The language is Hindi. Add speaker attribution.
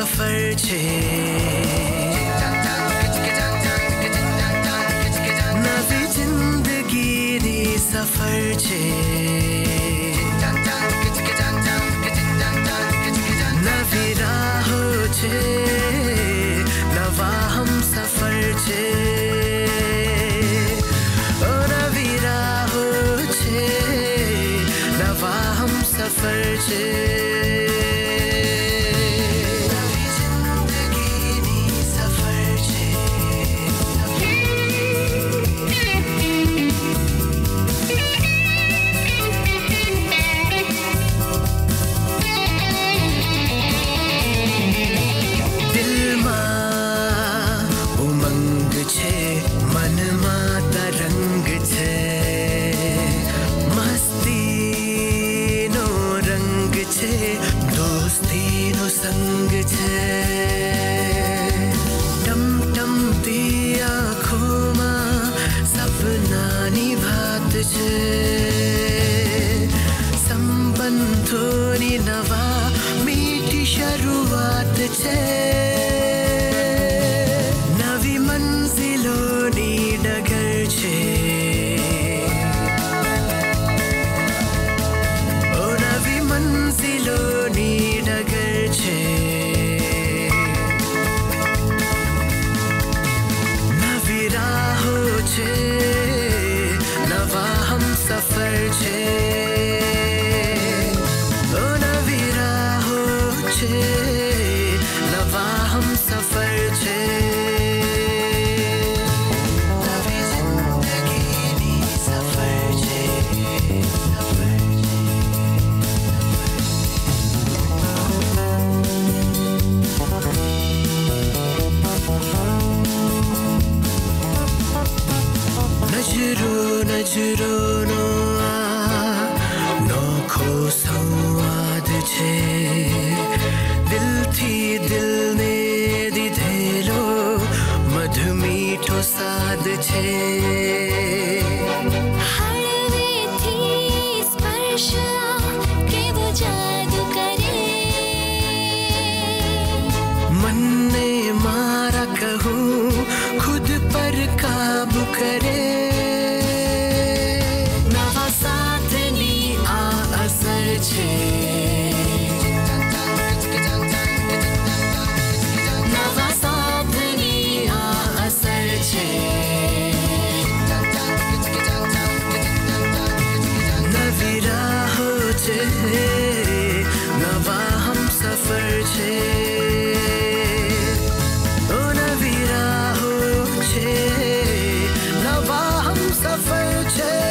Speaker 1: सफर छे नवी जिंदगीनी सफर छे नवी राहो छे नवा हम सफर छे ओ नवी राहो छे नवा हम सफर छे संग छे टमटमती आँखोमा सपनानी भात छे संबंधोनी नवा मीठी शुरुआत छे नवी मंजिलोनी डगर छे ओ नवी मंजिलोनी डगर नवी राहो छे नवा हम सफर छे ओ नवी राहो छे नवा हम सफर छे नवी जिंदगीनी सफर छे नजरों नो नोखो संवाद छे दिल थी दिल ने दीधेलो मधुमीठो साद छे
Speaker 2: हळवेथी स्पर्श केवो जादू करे
Speaker 1: मन ने मारा कहूँ खुद पर काबू करे नवा साथनी आ असर छे नवी राहो छे नवा हम सफर छे ओ नवी राहो छे नवा हम सफर छे